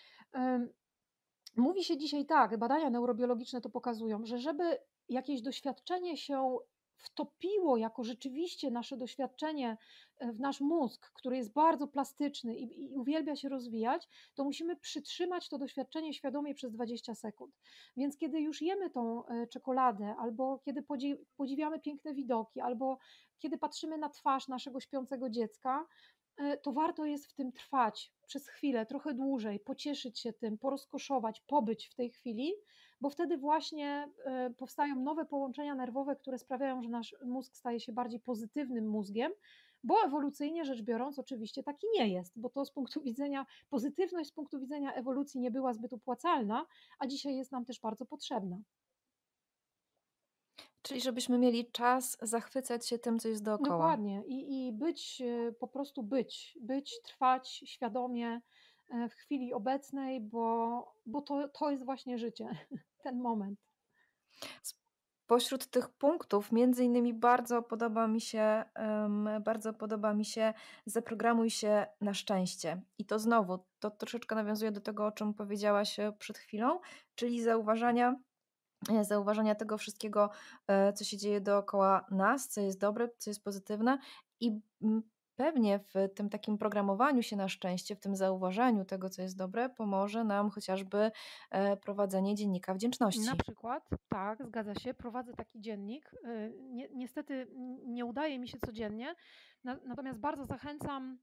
Mówi się dzisiaj tak, badania neurobiologiczne to pokazują, że żeby jakieś doświadczenie się wtopiło jako rzeczywiście nasze doświadczenie w nasz mózg, który jest bardzo plastyczny i uwielbia się rozwijać, to musimy przytrzymać to doświadczenie świadomie przez 20 sekund. Więc kiedy już jemy tą czekoladę, albo kiedy podziwiamy piękne widoki, albo kiedy patrzymy na twarz naszego śpiącego dziecka, to warto jest w tym trwać przez chwilę, trochę dłużej, pocieszyć się tym, porozkoszować, pobyć w tej chwili, bo wtedy właśnie powstają nowe połączenia nerwowe, które sprawiają, że nasz mózg staje się bardziej pozytywnym mózgiem, bo ewolucyjnie rzecz biorąc oczywiście taki nie jest, bo to z punktu widzenia, pozytywność z punktu widzenia ewolucji nie była zbyt opłacalna, a dzisiaj jest nam też bardzo potrzebna. Czyli żebyśmy mieli czas zachwycać się tym, co jest dookoła. Dokładnie. I być, po prostu być, trwać świadomie w chwili obecnej, bo to jest właśnie życie, ten moment. Pośród tych punktów, między innymi bardzo podoba mi się zaprogramuj się na szczęście. I to znowu, to troszeczkę nawiązuje do tego, o czym powiedziałaś przed chwilą, czyli zauważania tego wszystkiego, co się dzieje dookoła nas, co jest dobre, co jest pozytywne i Pewnie w tym takim programowaniu się na szczęście, w tym zauważaniu tego, co jest dobre, pomoże nam chociażby prowadzenie dziennika Na wdzięczności. przykład, tak, zgadza się, prowadzę taki dziennik. Niestety nie udaje mi się codziennie, natomiast bardzo zachęcam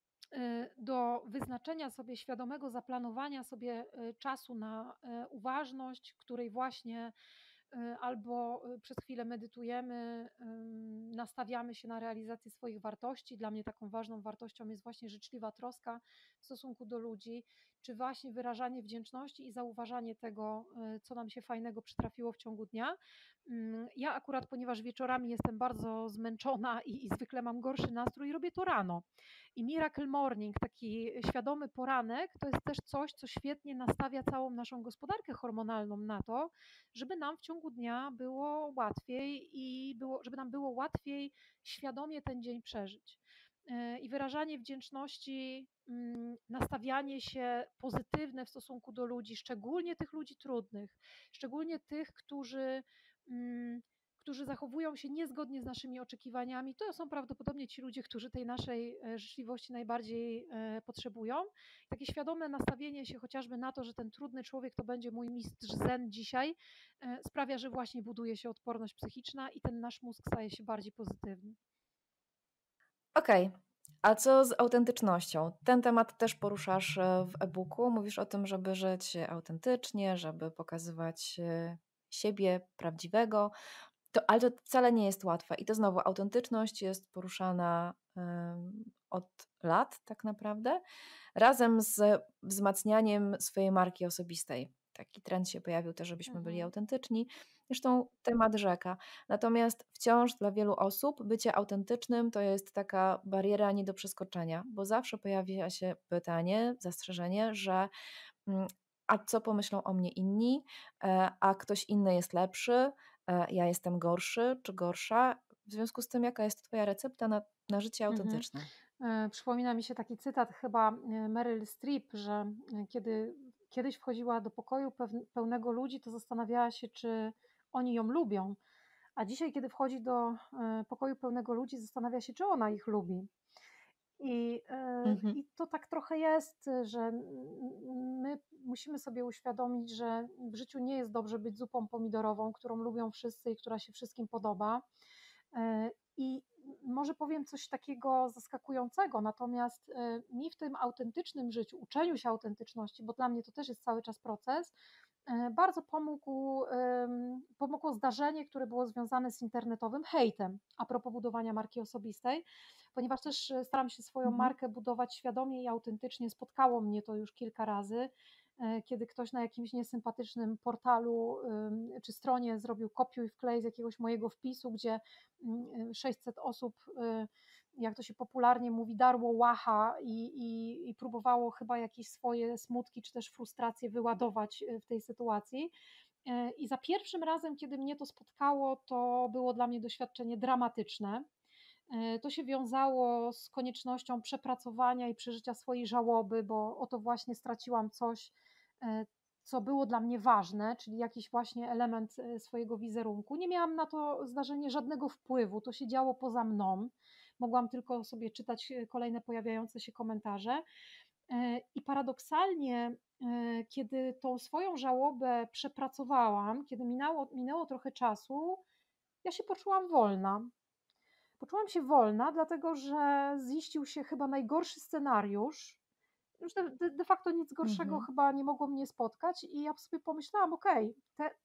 do wyznaczenia sobie świadomego zaplanowania sobie czasu na uważność, której właśnie albo przez chwilę medytujemy, nastawiamy się na realizację swoich wartości. Dla mnie taką ważną wartością jest właśnie życzliwa troska w stosunku do ludzi, czy właśnie wyrażanie wdzięczności i zauważanie tego, co nam się fajnego przytrafiło w ciągu dnia. Ja akurat, ponieważ wieczorami jestem bardzo zmęczona i zwykle mam gorszy nastrój, robię to rano. I Miracle Morning, taki świadomy poranek, to jest też coś, co świetnie nastawia całą naszą gospodarkę hormonalną na to, żeby nam w ciągu dnia było łatwiej żeby nam było łatwiej świadomie ten dzień przeżyć. I wyrażanie wdzięczności, nastawianie się pozytywne w stosunku do ludzi, szczególnie tych ludzi trudnych, szczególnie tych, mm, którzy zachowują się niezgodnie z naszymi oczekiwaniami, to są prawdopodobnie ci ludzie, którzy tej naszej życzliwości najbardziej potrzebują. Takie świadome nastawienie się chociażby na to, że ten trudny człowiek to będzie mój mistrz zen dzisiaj, sprawia, że właśnie buduje się odporność psychiczna i ten nasz mózg staje się bardziej pozytywny. Okej, a co z autentycznością? Ten temat też poruszasz w e-booku. Mówisz o tym, żeby żyć autentycznie, żeby pokazywać siebie prawdziwego. Ale to wcale nie jest łatwe. I to znowu autentyczność jest poruszana od lat tak naprawdę, razem z wzmacnianiem swojej marki osobistej. Taki trend się pojawił też, żebyśmy byli autentyczni. Zresztą temat rzeka. Natomiast wciąż dla wielu osób bycie autentycznym to jest taka bariera nie do przeskoczenia, bo zawsze pojawia się pytanie, zastrzeżenie, że a co pomyślą o mnie inni, a ktoś inny jest lepszy, ja jestem gorszy czy gorsza. W związku z tym, jaka jest Twoja recepta na życie autentyczne? Przypomina mi się taki cytat chyba Meryl Streep, że kiedy kiedyś wchodziła do pokoju pełnego ludzi, to zastanawiała się, czy oni ją lubią, a dzisiaj, kiedy wchodzi do pokoju pełnego ludzi, zastanawia się, czy ona ich lubi. Mhm. I to tak trochę jest, że my musimy sobie uświadomić, że w życiu nie jest dobrze być zupą pomidorową, którą lubią wszyscy i która się wszystkim podoba. I może powiem coś takiego zaskakującego, natomiast mi w tym autentycznym życiu, uczeniu się autentyczności, bo dla mnie to też jest cały czas proces, bardzo pomogło zdarzenie, które było związane z internetowym hejtem a propos budowania marki osobistej, ponieważ też staram się swoją Mhm. markę budować świadomie i autentycznie. Spotkało mnie to już kilka razy, kiedy ktoś na jakimś niesympatycznym portalu czy stronie zrobił kopiuj wklej z jakiegoś mojego wpisu, gdzie 600 osób, jak to się popularnie mówi, darło łacha i próbowało chyba jakieś swoje smutki czy też frustracje wyładować w tej sytuacji. I za pierwszym razem, kiedy mnie to spotkało, to było dla mnie doświadczenie dramatyczne. To się wiązało z koniecznością przepracowania i przeżycia swojej żałoby, bo oto właśnie straciłam coś, co było dla mnie ważne, czyli jakiś właśnie element swojego wizerunku. Nie miałam na to zdarzenie żadnego wpływu, to się działo poza mną. Mogłam tylko sobie czytać kolejne pojawiające się komentarze. I paradoksalnie, kiedy tą swoją żałobę przepracowałam, kiedy minęło trochę czasu, ja się poczułam wolna. Poczułam się wolna, dlatego że ziścił się chyba najgorszy scenariusz. Już de facto nic gorszego Mhm. chyba nie mogło mnie spotkać i ja sobie pomyślałam: „Okej,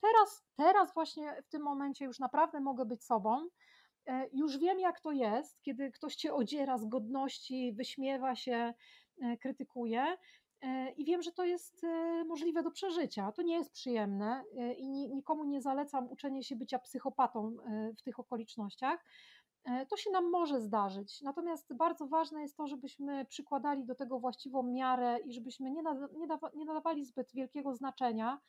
teraz właśnie w tym momencie już naprawdę mogę być sobą. Już wiem, jak to jest, kiedy ktoś cię odziera z godności, wyśmiewa się, krytykuje, i wiem, że to jest możliwe do przeżycia. To nie jest przyjemne i nikomu nie zalecam uczenia się bycia psychopatą w tych okolicznościach. To się nam może zdarzyć, natomiast bardzo ważne jest to, żebyśmy przykładali do tego właściwą miarę i żebyśmy nie nadawali zbyt wielkiego znaczenia,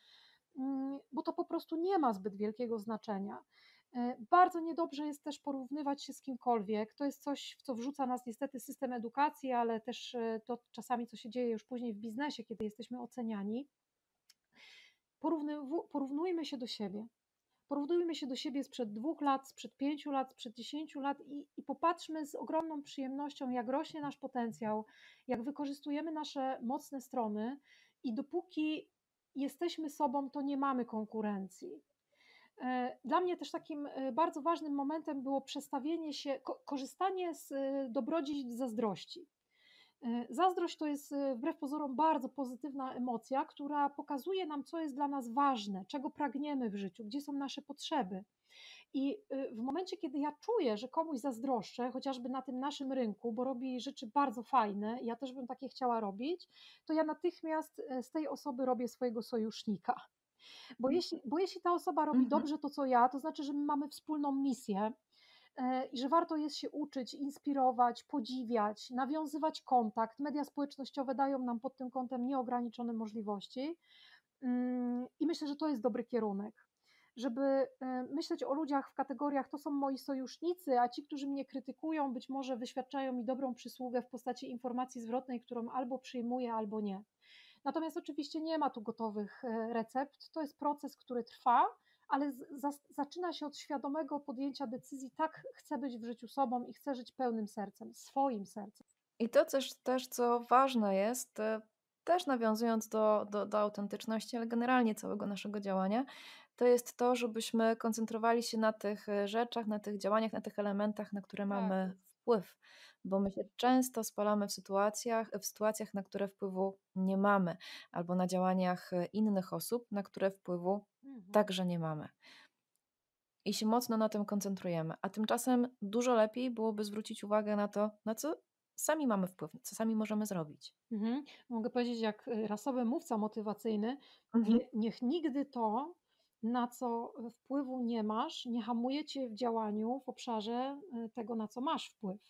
bo to po prostu nie ma zbyt wielkiego znaczenia. Bardzo niedobrze jest też porównywać się z kimkolwiek. To jest coś, w co wrzuca nas niestety system edukacji, ale też to czasami, co się dzieje już później w biznesie, kiedy jesteśmy oceniani. Porównujmy się do siebie. Porównujmy się do siebie sprzed 2 lat, sprzed 5 lat, sprzed 10 lat i popatrzmy z ogromną przyjemnością, jak rośnie nasz potencjał, jak wykorzystujemy nasze mocne strony i dopóki jesteśmy sobą, to nie mamy konkurencji. Dla mnie też takim bardzo ważnym momentem było przestawienie się, korzystanie z dobrodziejstw zazdrości. Zazdrość to jest wbrew pozorom bardzo pozytywna emocja, która pokazuje nam, co jest dla nas ważne, czego pragniemy w życiu, gdzie są nasze potrzeby. I w momencie, kiedy ja czuję, że komuś zazdroszczę, chociażby na tym naszym rynku, bo robi rzeczy bardzo fajne, ja też bym takie chciała robić, to ja natychmiast z tej osoby robię swojego sojusznika. Bo jeśli ta osoba robi Mhm. dobrze to, co ja, to znaczy, że my mamy wspólną misję i że warto jest się uczyć, inspirować, podziwiać, nawiązywać kontakt. Media społecznościowe dają nam pod tym kątem nieograniczone możliwości i myślę, że to jest dobry kierunek, żeby myśleć o ludziach w kategoriach: to są moi sojusznicy, a ci, którzy mnie krytykują, być może wyświadczają mi dobrą przysługę w postaci informacji zwrotnej, którą albo przyjmuję, albo nie. Natomiast oczywiście nie ma tu gotowych recept, to jest proces, który trwa, ale zaczyna się od świadomego podjęcia decyzji: tak, chcę być w życiu sobą i chcę żyć pełnym sercem, swoim sercem. I to też, co ważne jest, też nawiązując do autentyczności, ale generalnie całego naszego działania, to jest to, żebyśmy koncentrowali się na tych rzeczach, na tych działaniach, na tych elementach, na które Tak mamy jest. wpływ, bo my się często spalamy w sytuacjach, na które wpływu nie mamy, albo na działaniach innych osób, na które wpływu Mhm. także nie mamy. I się mocno na tym koncentrujemy, a tymczasem dużo lepiej byłoby zwrócić uwagę na to, na co sami mamy wpływ, co sami możemy zrobić. Mogę powiedzieć jak rasowy mówca motywacyjny: Mhm. niech nigdy to, na co wpływu nie masz, nie hamuje cię w działaniu w obszarze tego, na co masz wpływ.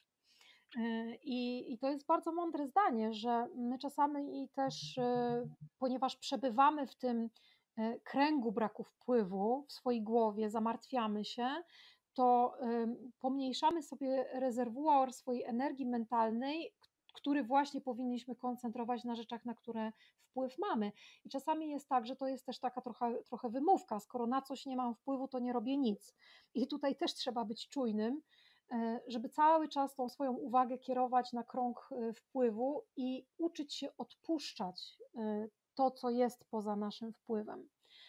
I to jest bardzo mądre zdanie, że my czasami i też, ponieważ przebywamy w tym kręgu braku wpływu w swojej głowie, zamartwiamy się, to pomniejszamy sobie rezerwuar swojej energii mentalnej, który właśnie powinniśmy koncentrować na rzeczach, na które wpływ mamy. I czasami jest tak, że to jest też taka trochę wymówka: skoro na coś nie mam wpływu, to nie robię nic. I tutaj też trzeba być czujnym, żeby cały czas tą swoją uwagę kierować na krąg wpływu i uczyć się odpuszczać to, co jest poza naszym wpływem.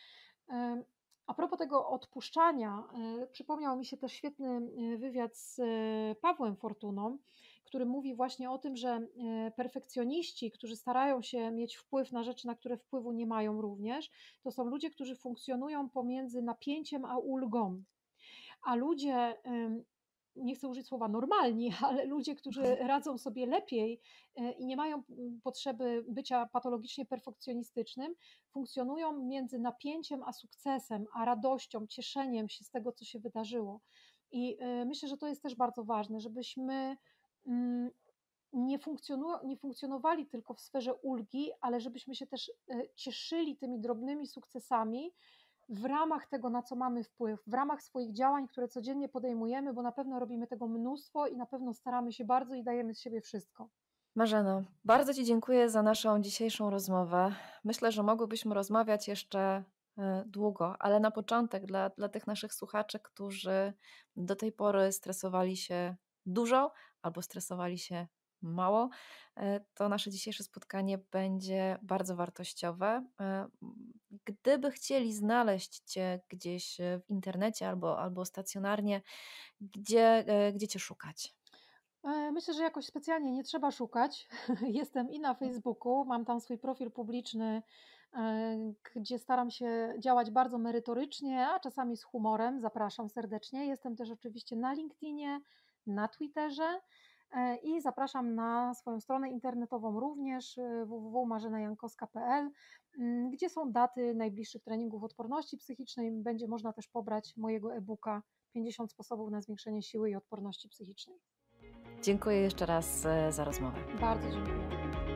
A propos tego odpuszczania, przypomniał mi się też świetny wywiad z Pawłem Fortuną, który mówi właśnie o tym, że perfekcjoniści, którzy starają się mieć wpływ na rzeczy, na które wpływu nie mają również, to są ludzie, którzy funkcjonują pomiędzy napięciem a ulgą. A ludzie, nie chcę użyć słowa normalni, ale ludzie, którzy radzą sobie lepiej i nie mają potrzeby bycia patologicznie perfekcjonistycznym, funkcjonują między napięciem a sukcesem, a radością, cieszeniem się z tego, co się wydarzyło. I myślę, że to jest też bardzo ważne, żebyśmy nie funkcjonowali tylko w sferze ulgi, ale żebyśmy się też cieszyli tymi drobnymi sukcesami w ramach tego, na co mamy wpływ, w ramach swoich działań, które codziennie podejmujemy, bo na pewno robimy tego mnóstwo i na pewno staramy się bardzo i dajemy z siebie wszystko. Marzeno, bardzo Ci dziękuję za naszą dzisiejszą rozmowę. Myślę, że mogłybyśmy rozmawiać jeszcze długo, ale na początek dla tych naszych słuchaczy, którzy do tej pory stresowali się dużo albo stresowali się mało, to nasze dzisiejsze spotkanie będzie bardzo wartościowe. Gdyby chcieli znaleźć Cię gdzieś w internecie albo stacjonarnie, gdzie Cię szukać? Myślę, że jakoś specjalnie nie trzeba szukać. Jestem i na Facebooku, mam tam swój profil publiczny, gdzie staram się działać bardzo merytorycznie, a czasami z humorem. Zapraszam serdecznie. Jestem też oczywiście na LinkedInie, na Twitterze i zapraszam na swoją stronę internetową również, www.marzenajankowska.pl, gdzie są daty najbliższych treningów odporności psychicznej. Będzie można też pobrać mojego e-booka 50 sposobów na zwiększenie siły i odporności psychicznej. Dziękuję jeszcze raz za rozmowę. Bardzo dziękuję.